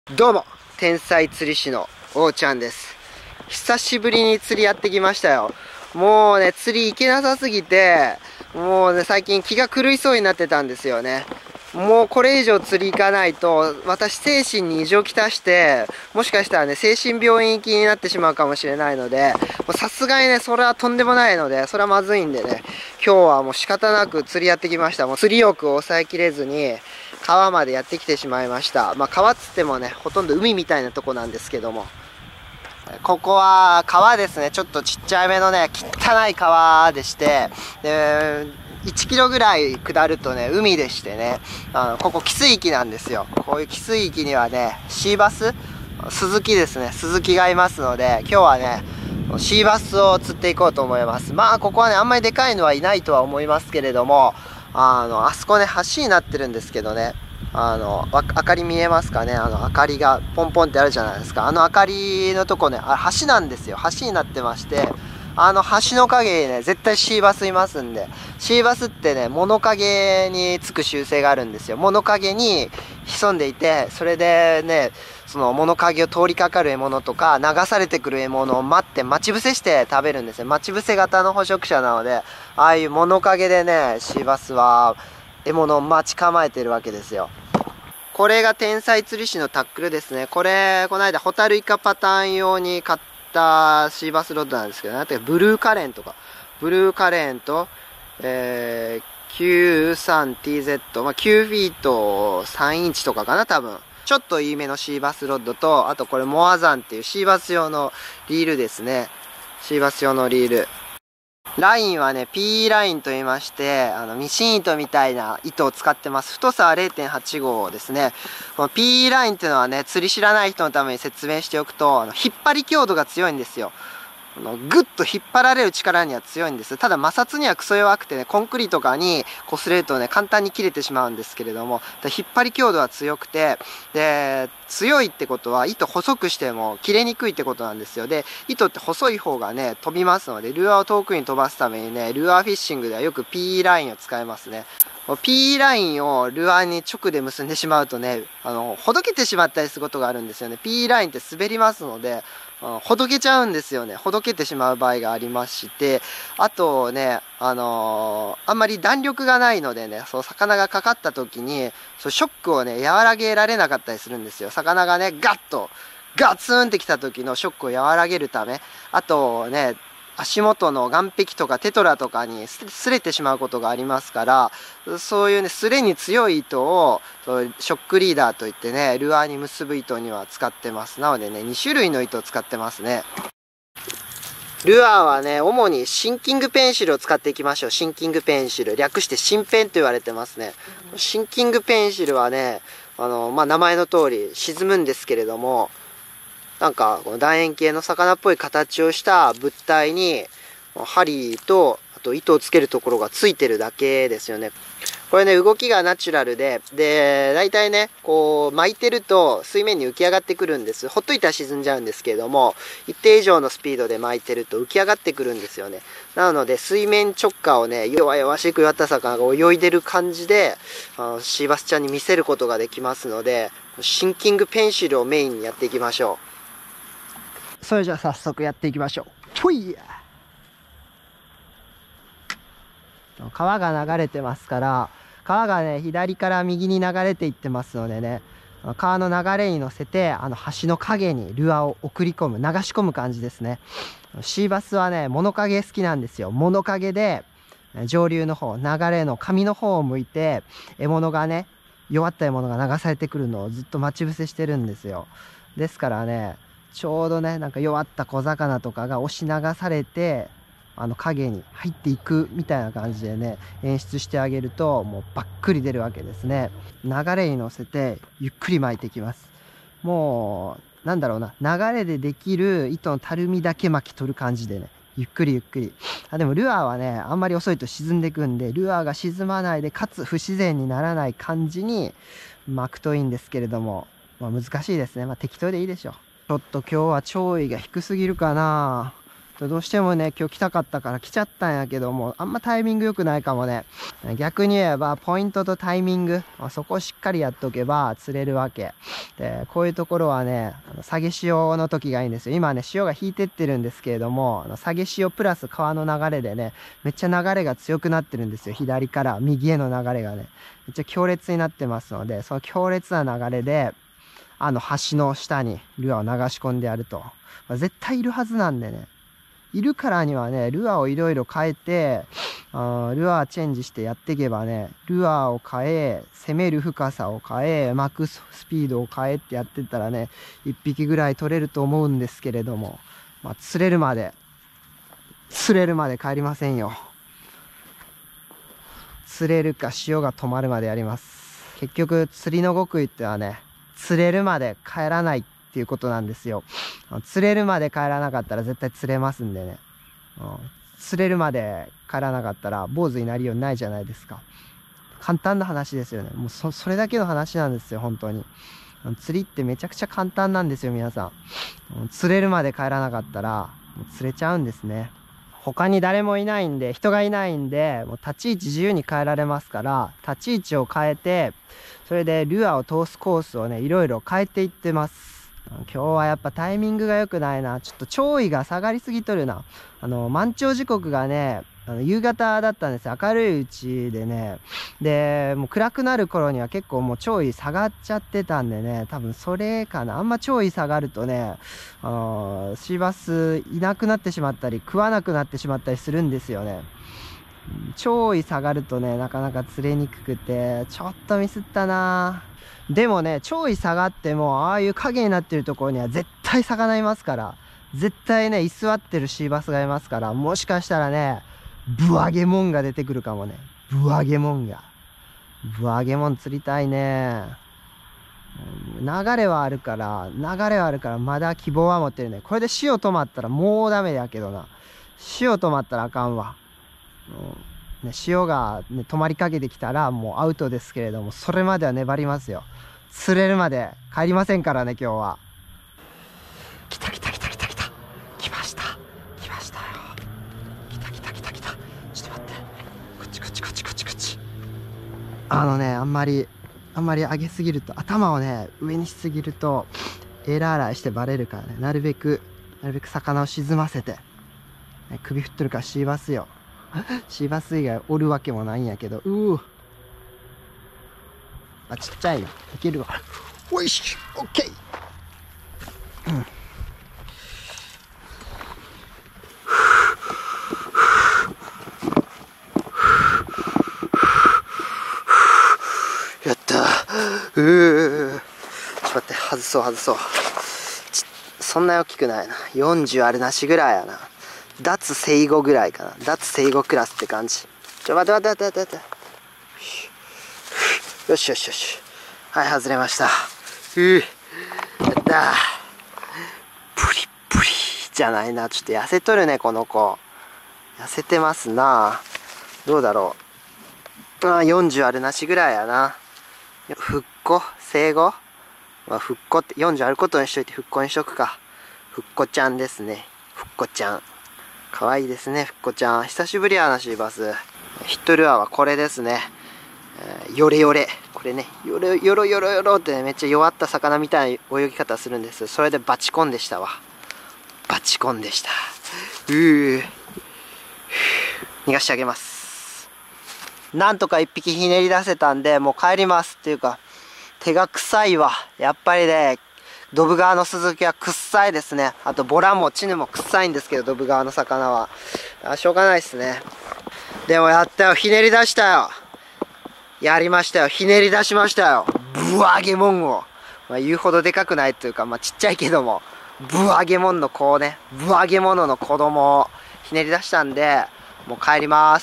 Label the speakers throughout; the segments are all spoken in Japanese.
Speaker 1: どうも、天才釣り師のおーちゃんです。久しぶりに釣りやってきましたよ。もうね、釣り行けなさすぎて、もうね、最近気が狂いそうになってたんですよね。もうこれ以上釣り行かないと、私精神に異常をきたして、もしかしたらね、精神病院行きになってしまうかもしれないので、さすがにね、それはとんでもないので、それはまずいんでね、今日はもう仕方なく釣りやってきました。もう釣り欲を抑えきれずに、川までやってきてしまいました。まあ川っつってもね、ほとんど海みたいなとこなんですけども。ここは川ですね。ちょっとちっちゃめのね、汚い川でして、で、1キロぐらい下るとね、海でしてね、ここ汽水域なんですよ。こういう汽水域にはね、シーバススズキですね。スズキがいますので、今日はね、シーバスを釣っていこうと思います。まあ、ここはね、あんまりでかいのはいないとは思いますけれども、あそこね、橋になってるんですけどね、明かり見えますかね。明かりがポンポンってあるじゃないですか。明かりのとこね、橋なんですよ。橋になってまして、橋の陰にね、絶対シーバスいますんで、シーバスってね、物陰につく習性があるんですよ。物陰に潜んでいて、それでね、その物陰を通りかかる獲物とか、流されてくる獲物を待ち伏せして食べるんですよ。待ち伏せ型の捕食者なので、ああいう物陰でね、シーバスは獲物を待ち構えてるわけですよ。これが天才釣り師のタックルですね。これ、この間、ホタルイカパターン用に買ったシーバスロッドなんですけど、なんていうか、ブルーカレンとか、ブルーカレンと、93TZ、まあ、9フィート3インチとかかな、多分。ちょっといいめのシーバスロッドと、あとこれモアザンっていうシーバス用のリールですね。シーバス用のリール。ラインはね、P ラインと言いまして、ミシン糸みたいな糸を使ってます。太さは 0.8 号ですね。この P ラインっていうのはね、釣り知らない人のために説明しておくと、引っ張り強度が強いんですよ。ぐっと引っ張られる力には強いんです。ただ摩擦にはクソ弱くてね、コンクリとかに擦れるとね、簡単に切れてしまうんですけれども、引っ張り強度は強くて、で、強いってことは糸細くしても切れにくいってことなんですよ。で、糸って細い方がね、飛びますので、ルアーを遠くに飛ばすためにね、ルアーフィッシングではよく P ラインを使いますね。P ラインをルアーに直で結んでしまうとね、ほどけてしまったりすることがあるんですよね。P ラインって滑りますので、ほどけちゃうんですよね。ほどけてしまう場合がありまして、あとね、あんまり弾力がないのでね、そう、魚がかかった時に、そう、ショックをね、和らげられなかったりするんですよ。魚がね、ガツンってきた時のショックを和らげるため、あとね、足元の岸壁とかテトラとかに擦れてしまうことがありますから、そういうね、擦れに強い糸を、ショックリーダーといってね、ルアーに結ぶ糸には使ってます。なのでね、2種類の糸を使ってますね。ルアーはね、主にシンキングペンシルを使っていきましょう。シンキングペンシル。略してシンペンと言われてますね。シンキングペンシルはね、まあ、名前の通り沈むんですけれども、なんか、この楕円形の魚っぽい形をした物体に、針と、あと糸をつけるところがついてるだけですよね。これね、動きがナチュラルで、大体ね、こう、巻いてると水面に浮き上がってくるんです。ほっといたら沈んじゃうんですけれども、一定以上のスピードで巻いてると浮き上がってくるんですよね。なので、水面直下をね、弱々しく弱った魚が泳いでる感じで、シーバスちゃんに見せることができますので、シンキングペンシルをメインにやっていきましょう。それじゃあ早速やっていきましょう。といや川が流れてますから、川がね、左から右に流れていってますのでね、川の流れに乗せて、橋の影にルアーを送り込む、流し込む感じですね。シーバスはね、物陰好きなんですよ。物陰で、上流の方、流れの上の方を向いて、獲物がね、弱った獲物が流されてくるのをずっと待ち伏せしてるんですよ。ですからね、ちょうどね、なんか弱った小魚とかが押し流されて、影に入っていくみたいな感じでね、演出してあげると、もうばっくり出るわけですね。流れに乗せて、ゆっくり巻いていきます。もう、なんだろうな、流れでできる糸のたるみだけ巻き取る感じでね、ゆっくりゆっくり。でもルアーはね、あんまり遅いと沈んでいくんで、ルアーが沈まないで、かつ不自然にならない感じに巻くといいんですけれども、まあ難しいですね。まあ適当でいいでしょう。ちょっと今日は潮位が低すぎるかな。 どうしてもね、今日来たかったから来ちゃったんやけども、あんまタイミング良くないかもね。逆に言えば、ポイントとタイミング、そこをしっかりやっとけば釣れるわけ。で、こういうところはね、下げ潮の時がいいんですよ。今ね、潮が引いてってるんですけれども、下げ潮プラス川の流れでね、めっちゃ流れが強くなってるんですよ。左から右への流れがね、めっちゃ強烈になってますので、その強烈な流れで、橋の下にルアーを流し込んでやると。絶対いるはずなんでね。いるからにはね、ルアーをいろいろ変えて、ルアーチェンジしてやっていけばね、ルアーを変え、攻める深さを変え、巻くスピードを変えってやってったらね、1匹ぐらい取れると思うんですけれども、釣れるまで帰りませんよ。釣れるか潮が止まるまでやります。結局、釣りの極意ってはね、釣れるまで帰らないっていうことなんですよ。釣れるまで帰らなかったら絶対釣れますんでね。釣れるまで帰らなかったら坊主になりようないじゃないですか。簡単な話ですよね。もうそれだけの話なんですよ、本当に。釣りってめちゃくちゃ簡単なんですよ、皆さん。釣れるまで帰らなかったら、もう釣れちゃうんですね。他に誰もいないんで、人がいないんで、もう立ち位置自由に変えられますから、立ち位置を変えて、それでルアーを通すコースをね、いろいろ変えていってます。今日はやっぱタイミングが良くないな。ちょっと潮位が下がりすぎとるな。満潮時刻がね、夕方だったんですよ。明るいうちでね。で、もう暗くなる頃には結構もう潮位下がっちゃってたんでね、多分それかな。あんま潮位下がるとね、シーバスいなくなってしまったり、食わなくなってしまったりするんですよね。潮位下がるとね、なかなか釣れにくくて、ちょっとミスったな。でもね、潮位下がっても、ああいう影になってるところには絶対魚いますから、絶対ね、居座ってるシーバスがいますから、もしかしたらね、ブアゲモンが出てくるかもね。ブアゲモン釣りたいね。流れはあるから、まだ希望は持ってるね。これで潮止まったらもうダメやけどな。潮止まったらあかんわ。潮が、ね、止まりかけてきたらもうアウトですけれども、それまでは粘りますよ。釣れるまで帰りませんからね、今日は。来た。来ましたよ。来た。ちょっと待って。こっち。あんまり上げすぎると、頭をね、上にしすぎると、エラーライしてバレるからね、なるべく魚を沈ませて、首振っとるからシーバスよ。シーバス以外おるわけもないんやけど、ちっちゃいよ。いけるわ。おいしょ、オッケー。やったー。ちょっと待って、外そう。そんな大きくないな。40あるなしぐらいやな。脱生後ぐらいかな。脱生後クラスって感じ。待って。よし。はい、外れました。やったー。プリじゃないな。ちょっと痩せとるね、この子。痩せてますな。どうだろう。40あるなしぐらいやな。生後復古って40あることにしといて復古にしとくか。復古ちゃんですね。復古ちゃん。かわいいですね、復古ちゃん。久しぶりやな、シーバス。ヒットルアーはこれですね。ヨレ。これね、ヨロってね、めっちゃ弱った魚みたいな泳ぎ方するんです。それでバチコンでしたわ。逃がしてあげます。なんとか一匹ひねり出せたんで、もう帰りますっていうか、手が臭いわ。やっぱりね、ドブ川のスズキは臭いですね。あとボラもチヌも臭いんですけど、ドブ川の魚は。しょうがないですね。でもやったよ。ひねり出したよ。やりましたよ。ひねり出しましたよ。ブアゲモンを。言うほどでかくないというか、ちっちゃいけども、ブアゲモンの子をね、ブアゲモノの子供をひねり出したんで、もう帰ります。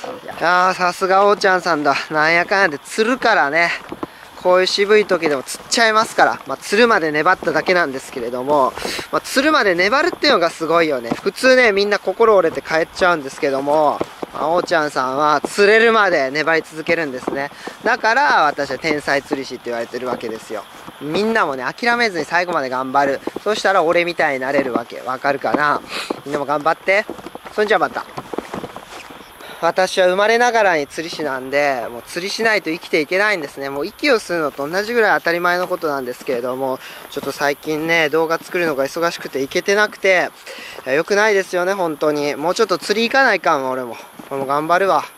Speaker 1: さすがおーちゃんさんだ。なんやかんやで釣るからね。こういう渋い時でも釣っちゃいますから。釣るまで粘っただけなんですけれども、釣るまで粘るっていうのがすごいよね。普通ね、みんな心折れて帰っちゃうんですけども、おーちゃんさんは釣れるまで粘り続けるんですね。だから私は天才釣り師って言われてるわけですよ。 みんなもね、諦めずに最後まで頑張る。そしたら俺みたいになれるわけ。わかるかな？みんなも頑張って。そんじゃまた。私は生まれながらに釣り師なんで、もう釣りしないと生きていけないんですね。もう息を吸うのと同じぐらい当たり前のことなんですけれども、ちょっと最近ね、動画作るのが忙しくていけてなくて、良くないですよね、本当に。もうちょっと釣り行かないかん、俺も。俺も頑張るわ。